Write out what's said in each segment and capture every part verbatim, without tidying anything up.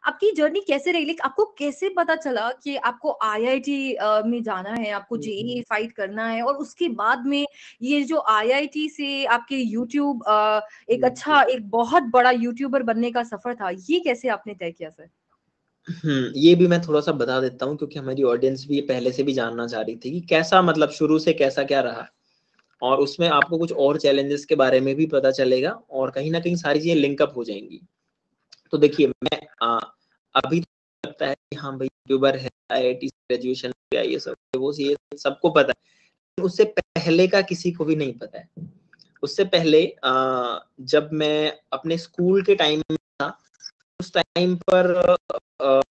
आपकी जर्नी कैसे रही? लाइक आपको कैसे पता चला कि आपको आईआईटी अ, में जाना है, आपको हम्म, जेईई फाइट करना है, और उसके बाद में ये जो आईआईटी से आपके यूट्यूब अ, एक हम्म, अच्छा, एक बहुत बड़ा यूट्यूबर बनने का सफर था, ये कैसे आपने तय किया सर? हम्म, ये भी मैं थोड़ा सा बता देता हूँ, क्योंकि हमारी ऑडियंस भी पहले से भी जानना चाह रही थी कि कैसा, मतलब शुरू से कैसा क्या रहा, और उसमें आपको कुछ और चैलेंजेस के बारे में भी पता चलेगा, और कहीं ना कहीं सारी चीजें लिंकअप हो जाएंगी। तो देखिए, मैं आ, अभी तो लगता है कि हाँ भाई यूट्यूबर है, आईआईटी ग्रेजुएशन किया, ये सब वो ये सबको पता है, लेकिन उससे पहले का किसी को भी नहीं पता है। उससे पहले आ, जब मैं अपने स्कूल के टाइम में था, उस टाइम पर आ,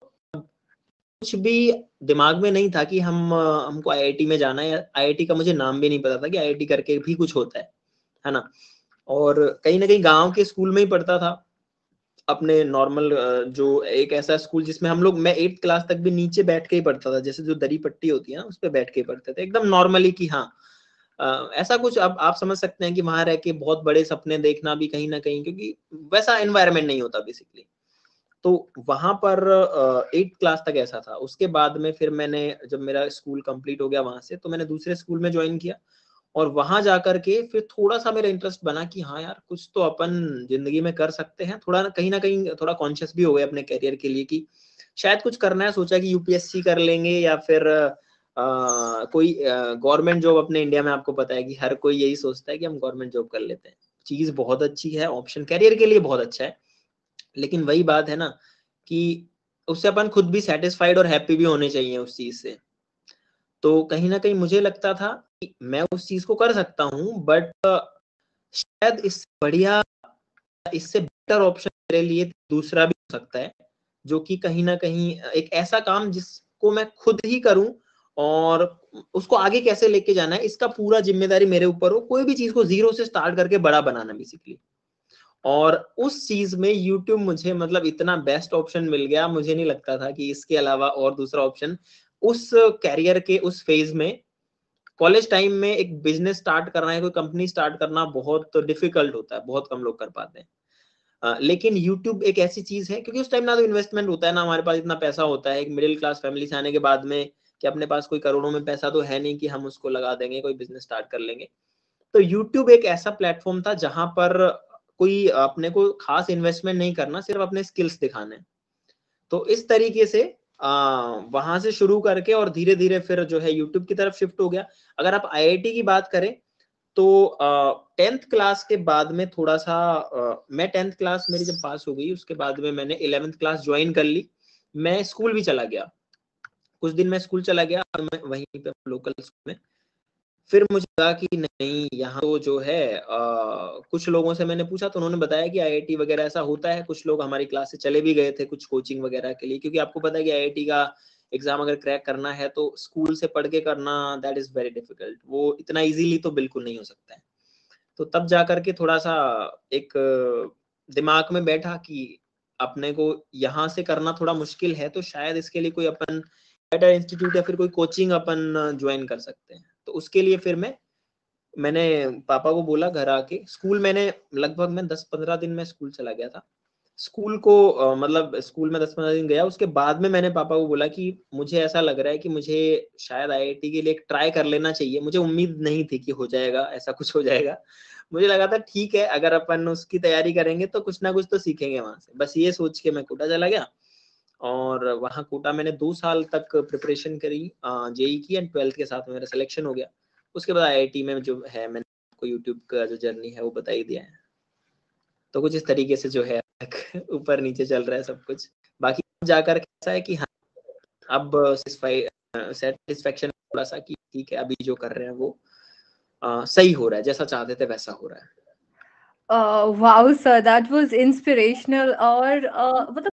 कुछ भी दिमाग में नहीं था कि हम हमको आईआईटी में जाना है। आईआईटी का मुझे नाम भी नहीं पता था कि आईआईटी करके भी कुछ होता है है ना। और कहीं ना कहीं गांव के स्कूल में ही पढ़ता था, अपने नॉर्मल, जो एक ऐसा स्कूल जिसमें हम लोग, मैं एट्थ क्लास तक भी नीचे बैठ के ही पढ़ता था, जैसे जो दरी पट्टी होती है ना, उस पर बैठ के ही पढ़ते थे एकदम नॉर्मली, कि हाँ आ, ऐसा कुछ। अब आप समझ सकते हैं कि वहां रह के बहुत बड़े सपने देखना भी कहीं ना कहीं, क्योंकि वैसा एनवायरनमेंट नहीं होता बेसिकली। तो वहां पर एट्थ क्लास तक ऐसा था। उसके बाद में फिर मैंने, जब मेरा स्कूल कंप्लीट हो गया वहां से, तो मैंने दूसरे स्कूल में ज्वाइन किया, और वहां जाकर के फिर थोड़ा सा मेरा इंटरेस्ट बना कि हाँ यार, कुछ तो अपन जिंदगी में कर सकते हैं। थोड़ा कहीं ना कहीं थोड़ा कॉन्शियस भी हो गए अपने करियर के लिए कि शायद कुछ करना है। सोचा कि यूपीएससी कर लेंगे, या फिर आ, कोई गवर्नमेंट जॉब। अपने इंडिया में आपको पता है कि हर कोई यही सोचता है कि हम गवर्नमेंट जॉब कर लेते हैं। चीज बहुत अच्छी है, ऑप्शन करियर के लिए बहुत अच्छा है, लेकिन वही बात है ना कि उससे अपन खुद भी सेटिस्फाइड और हैप्पी भी होने चाहिए उस चीज से। तो कहीं ना कहीं मुझे लगता था कि मैं उस चीज को कर सकता हूँ, बट शायद इससे बढ़िया, इससे बेटर ऑप्शन मेरे लिए दूसरा भी हो सकता है, जो कि कहीं ना कहीं एक ऐसा काम जिसको मैं खुद ही करूं, और उसको आगे कैसे लेके जाना है इसका पूरा जिम्मेदारी मेरे ऊपर हो। कोई भी चीज को जीरो से स्टार्ट करके बड़ा बनाना बेसिकली। और उस चीज में यूट्यूब मुझे, मतलब इतना बेस्ट ऑप्शन मिल गया, मुझे नहीं लगता था कि इसके अलावा और दूसरा ऑप्शन उस कैरियर के उस फेज में। कॉलेज टाइम में एक बिजनेस स्टार्ट करना है, कोई कंपनी स्टार्ट करना बहुत डिफिकल्ट होता है, बहुत कम लोग कर पाते हैं। अ, लेकिन यूट्यूब एक ऐसी चीज है, क्योंकि उस टाइम ना तो इन्वेस्टमेंट होता है, ना हमारे पास इतना पैसा होता है, एक मिडिल क्लास फैमिली से आने के बाद में, कि अपने पास कोई करोड़ों में पैसा तो है नहीं कि हम उसको लगा देंगे, कोई बिजनेस स्टार्ट कर लेंगे। तो यूट्यूब एक ऐसा प्लेटफॉर्म था जहां पर कोई अपने को खास इन्वेस्टमेंट नहीं करना, सिर्फ अपने स्किल्स दिखाने। तो इस तरीके से आ, वहां से शुरू करके और धीरे धीरे फिर जो है यूट्यूब की तरफ शिफ्ट हो गया। अगर आप आईआईटी की बात करें, तो टेंथ क्लास के बाद में थोड़ा सा, आ, मैं टेंथ क्लास मेरी जब पास हो गई, उसके बाद में मैंने इलेवेंथ क्लास ज्वाइन कर ली। मैं स्कूल भी चला गया, कुछ दिन मैं स्कूल चला गया, और मैं वहीं पे लोकल स्कूल में। फिर मुझे लगा कि नहीं, यहाँ तो जो है आ, कुछ लोगों से मैंने पूछा, तो उन्होंने बताया कि आईआईटी वगैरह ऐसा होता है। कुछ लोग हमारी क्लास से चले भी गए थे कुछ कोचिंग वगैरह के लिए, क्योंकि आपको पता है कि आईआईटी का एग्जाम अगर क्रैक करना है तो स्कूल से पढ़ के करना, दैट इज वेरी डिफिकल्ट। वो इतना इजीली तो बिल्कुल नहीं हो सकता है। तो तब जा करके थोड़ा सा एक दिमाग में बैठा कि अपने को यहाँ से करना थोड़ा मुश्किल है, तो शायद इसके लिए कोई अपन बेटर इंस्टीट्यूट या फिर कोई कोचिंग अपन ज्वाइन कर सकते हैं। तो उसके लिए फिर मैं मैंने पापा को बोला घर आके। स्कूल मैंने लगभग मैं दस पंद्रह दिन में स्कूल चला गया था। स्कूल को अ, मतलब स्कूल में दस पंद्रह दिन गया, उसके बाद में मैंने पापा को बोला कि मुझे ऐसा लग रहा है कि मुझे शायद आईआईटी के लिए एक ट्राई कर लेना चाहिए। मुझे उम्मीद नहीं थी कि हो जाएगा, ऐसा कुछ हो जाएगा। मुझे लगा था ठीक है, अगर अपन उसकी तैयारी करेंगे तो कुछ ना कुछ तो सीखेंगे वहां से, बस ये सोच के मैं कोटा चला गया। और वहाँ कोटा मैंने दो साल तक प्रिपरेशन करी जेई की, एंड ट्वेल्थ के साथ में मेरा सिलेक्शन हो गया। उसके बाद आईआईटी में जो है, मैंने आपको यूट्यूब का जो जर्नी है वो बता ही दिया है। तो कुछ इस तरीके से जो है ऊपर नीचे चल रहा है सब कुछ। बाकी जाकर कैसा है कि हाँ, अब सेटिस्फेक्शन थोड़ा सा कि ठीक है, अभी जो कर रहे हैं वो आ, सही हो रहा है, जैसा चाहते थे वैसा हो रहा है। Wow sir, that was inspirational. और uh, मतलब